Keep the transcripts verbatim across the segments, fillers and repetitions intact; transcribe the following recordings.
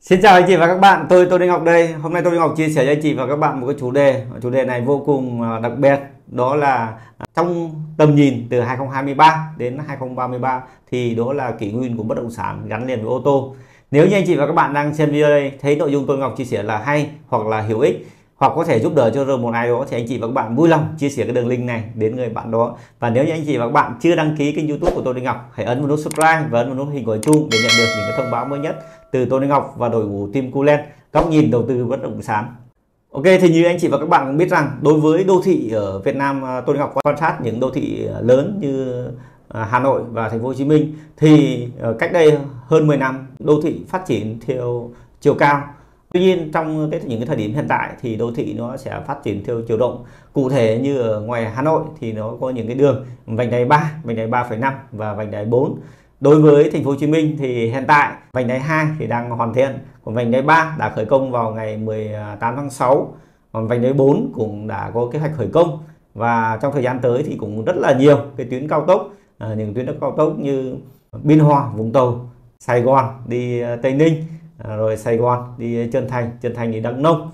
Xin chào anh chị và các bạn, tôi Tô Đình Ngọc đây. Hôm nay Tô Đình Ngọc chia sẻ cho anh chị và các bạn một cái chủ đề. Chủ đề này vô cùng đặc biệt, đó là trong tầm nhìn từ hai không hai ba đến hai không ba ba thì đó là kỷ nguyên của bất động sản gắn liền với ô tô. Nếu như anh chị và các bạn đang xem video đây thấy nội dung Tô Đình Ngọc chia sẻ là hay hoặc là hữu ích hoặc có thể giúp đỡ cho một ai đó thì anh chị và các bạn vui lòng chia sẻ cái đường link này đến người bạn đó. Và nếu như anh chị và các bạn chưa đăng ký kênh YouTube của Tô Đình Ngọc, hãy ấn vào nút subscribe và ấn vào nút hình quả chuông để nhận được những cái thông báo mới nhất từ Tô Đình Ngọc và đội ngũ team Cool Land, góc nhìn đầu tư bất động sản. Ok, thì như anh chị và các bạn cũng biết rằng đối với đô thị ở Việt Nam, Tô Đình Ngọc quan sát những đô thị lớn như Hà Nội và Thành phố Hồ Chí Minh thì cách đây hơn mười năm đô thị phát triển theo chiều cao. Tuy nhiên trong cái những cái thời điểm hiện tại thì đô thị nó sẽ phát triển theo chiều rộng. Cụ thể như ở ngoài Hà Nội thì nó có những cái đường vành đai ba, vành đai ba phẩy năm và vành đai bốn. Đối với Thành phố Hồ Chí Minh thì hiện tại vành đai hai thì đang hoàn thiện, còn vành đai ba đã khởi công vào ngày mười tám tháng sáu, còn vành đai bốn cũng đã có kế hoạch khởi công. Và trong thời gian tới thì cũng rất là nhiều cái tuyến cao tốc, à, những tuyến cao tốc như Biên Hòa, Vũng Tàu, Sài Gòn đi Tây Ninh, à, rồi Sài Gòn đi Trơn Thành, Trơn Thành đi Đắk Nông,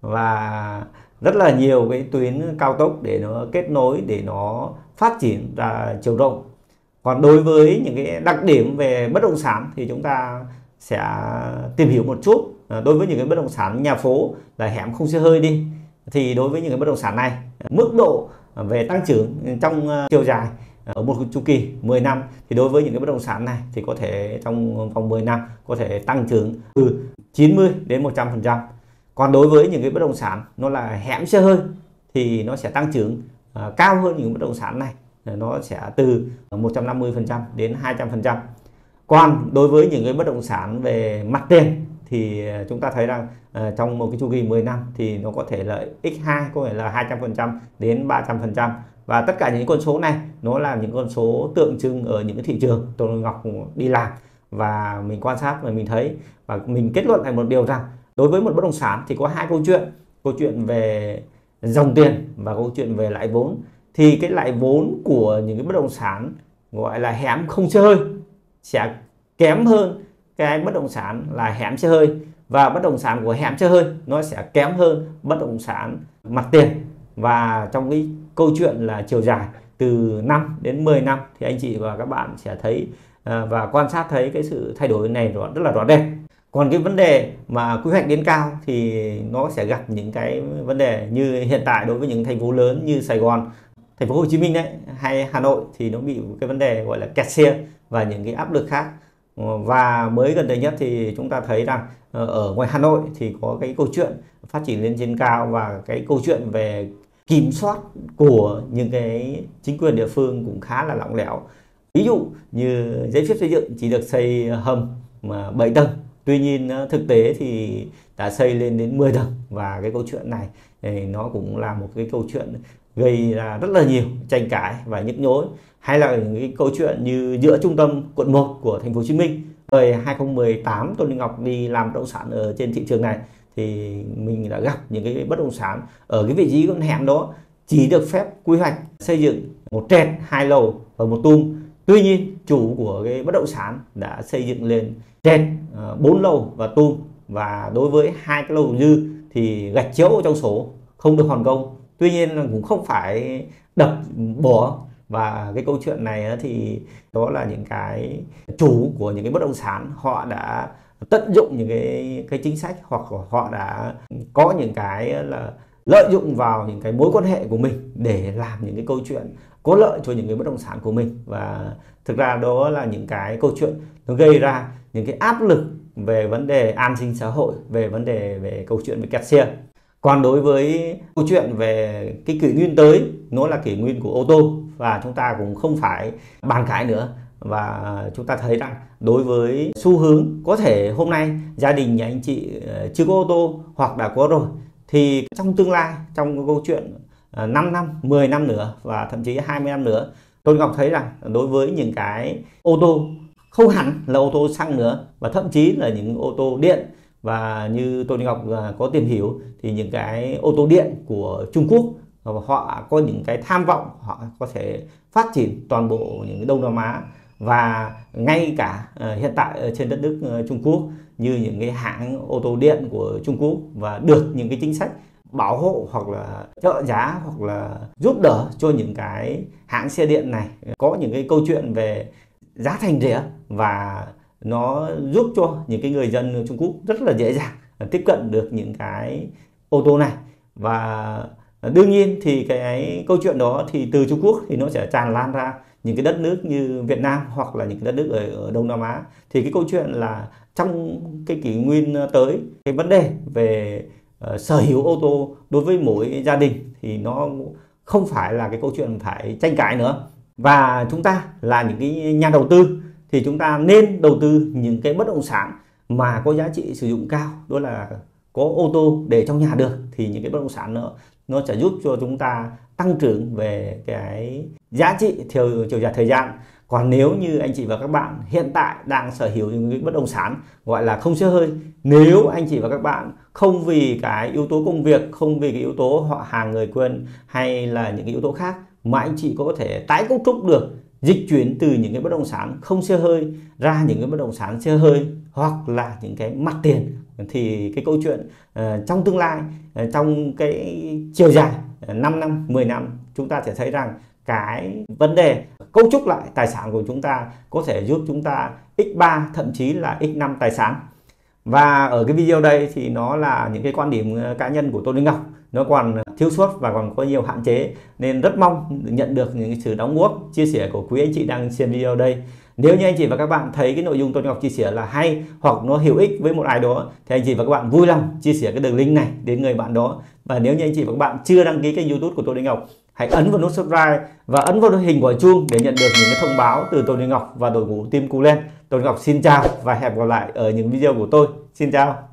và rất là nhiều cái tuyến cao tốc để nó kết nối, để nó phát triển ra chiều rộng. Còn đối với những cái đặc điểm về bất động sản thì chúng ta sẽ tìm hiểu một chút. Đối với những cái bất động sản nhà phố là hẻm không xe hơi đi, thì đối với những cái bất động sản này, mức độ về tăng trưởng trong chiều dài ở một chu kỳ mười năm thì đối với những cái bất động sản này thì có thể trong vòng mười năm có thể tăng trưởng từ chín mươi đến một trăm phần trăm. Còn đối với những cái bất động sản nó là hẻm xe hơi thì nó sẽ tăng trưởng uh, cao hơn những bất động sản này, nó sẽ từ một trăm năm mươi phần trăm đến hai trăm phần trăm. Còn đối với những cái bất động sản về mặt tiền thì chúng ta thấy rằng uh, trong một cái chu kỳ mười năm thì nó có thể là nhân hai, có thể là hai trăm phần trăm đến ba trăm phần trăm. Và tất cả những con số này nó là những con số tượng trưng ở những cái thị trường Tô Ngọc đi làm và mình quan sát và mình thấy, và mình kết luận thành một điều rằng đối với một bất động sản thì có hai câu chuyện: câu chuyện về dòng tiền và câu chuyện về lãi vốn. Thì cái lãi vốn của những cái bất động sản gọi là hẻm không xe hơi sẽ kém hơn cái bất động sản là hẻm xe hơi, và bất động sản của hẻm xe hơi nó sẽ kém hơn bất động sản mặt tiền. Và trong cái câu chuyện là chiều dài từ năm đến mười năm thì anh chị và các bạn sẽ thấy và quan sát thấy cái sự thay đổi này rất là rõ rệt. Còn cái vấn đề mà quy hoạch đến cao thì nó sẽ gặp những cái vấn đề như hiện tại đối với những thành phố lớn như Sài Gòn, Thành phố Hồ Chí Minh đấy, hay Hà Nội thì nó bị cái vấn đề gọi là kẹt xe và những cái áp lực khác. Và mới gần đây nhất thì chúng ta thấy rằng ở ngoài Hà Nội thì có cái câu chuyện phát triển lên trên cao và cái câu chuyện về kiểm soát của những cái chính quyền địa phương cũng khá là lỏng lẻo. Ví dụ như giấy phép xây dựng chỉ được xây hầm mà bảy tầng, tuy nhiên thực tế thì đã xây lên đến mười tầng, và cái câu chuyện này thì nó cũng là một cái câu chuyện gây ra rất là nhiều tranh cãi và nhức nhối. Hay là những cái câu chuyện như giữa trung tâm quận một của Thành phố Hồ Chí Minh, thời hai không một tám Tô Đình Ngọc đi làm bất động sản ở trên thị trường này thì mình đã gặp những cái bất động sản ở cái vị trí con hẻm đó chỉ được phép quy hoạch xây dựng một trệt, hai lầu và một tum. Tuy nhiên chủ của cái bất động sản đã xây dựng lên trệt, bốn lầu và tum, và đối với hai cái lầu dư thì gạch chéo trong sổ không được hoàn công. Tuy nhiên cũng không phải đập bỏ. Và cái câu chuyện này thì đó là những cái chủ của những cái bất động sản họ đã tận dụng những cái cái chính sách, hoặc họ đã có những cái là lợi dụng vào những cái mối quan hệ của mình để làm những cái câu chuyện có lợi cho những cái bất động sản của mình. Và thực ra đó là những cái câu chuyện nó gây ra những cái áp lực về vấn đề an sinh xã hội, về vấn đề về câu chuyện về kẹt xe. Còn đối với câu chuyện về cái kỷ nguyên tới, nó là kỷ nguyên của ô tô và chúng ta cũng không phải bàn cãi nữa. Và chúng ta thấy rằng đối với xu hướng có thể hôm nay gia đình nhà anh chị chưa có ô tô hoặc đã có rồi, thì trong tương lai, trong cái câu chuyện năm năm, mười năm nữa và thậm chí hai mươi năm nữa, tôi Ngọc thấy rằng đối với những cái ô tô không hẳn là ô tô xăng nữa, và thậm chí là những ô tô điện, và như Tô Ngọc có tìm hiểu thì những cái ô tô điện của Trung Quốc họ có những cái tham vọng họ có thể phát triển toàn bộ những cái Đông Nam Á. Và ngay cả uh, hiện tại ở trên đất nước uh, Trung Quốc, như những cái hãng ô tô điện của Trung Quốc và được những cái chính sách bảo hộ hoặc là trợ giá hoặc là giúp đỡ cho những cái hãng xe điện này có những cái câu chuyện về giá thành rẻ, và nó giúp cho những cái người dân Trung Quốc rất là dễ dàng tiếp cận được những cái ô tô này. Và đương nhiên thì cái câu chuyện đó thì từ Trung Quốc thì nó sẽ tràn lan ra những cái đất nước như Việt Nam hoặc là những cái đất nước ở, ở Đông Nam Á. Thì cái câu chuyện là trong cái kỷ nguyên tới, cái vấn đề về uh, sở hữu ô tô đối với mỗi gia đình thì nó không phải là cái câu chuyện phải tranh cãi nữa. Và chúng ta là những cái nhà đầu tư thì chúng ta nên đầu tư những cái bất động sản mà có giá trị sử dụng cao, đó là có ô tô để trong nhà được, thì những cái bất động sản nữa nó sẽ giúp cho chúng ta tăng trưởng về cái giá trị theo chiều dài thời gian. Còn nếu như anh chị và các bạn hiện tại đang sở hữu những cái bất động sản gọi là không xe hơi, nếu anh chị và các bạn không vì cái yếu tố công việc, không vì cái yếu tố họ hàng người quen hay là những cái yếu tố khác mà anh chị có thể tái cấu trúc được, dịch chuyển từ những cái bất động sản không xe hơi ra những cái bất động sản xe hơi hoặc là những cái mặt tiền, thì cái câu chuyện uh, trong tương lai, uh, trong cái chiều dài uh, năm năm, mười năm, chúng ta sẽ thấy rằng cái vấn đề cấu trúc lại tài sản của chúng ta có thể giúp chúng ta nhân ba thậm chí là nhân năm tài sản. Và ở cái video đây thì nó là những cái quan điểm cá nhân của Tô Đình Ngọc, nó còn thiếu sót và còn có nhiều hạn chế, nên rất mong nhận được những sự đóng góp chia sẻ của quý anh chị đang xem video đây. Nếu như anh chị và các bạn thấy cái nội dung Tô Đình Ngọc chia sẻ là hay hoặc nó hữu ích với một ai đó thì anh chị và các bạn vui lòng chia sẻ cái đường link này đến người bạn đó. Và nếu như anh chị và các bạn chưa đăng ký kênh YouTube của Tô Đình Ngọc, hãy ấn vào nút subscribe và ấn vào hình quả chuông để nhận được những cái thông báo từ Tô Đình Ngọc và đội ngũ team Cú Lên. Tô Đình Ngọc xin chào và hẹn gặp lại ở những video của tôi. Xin chào.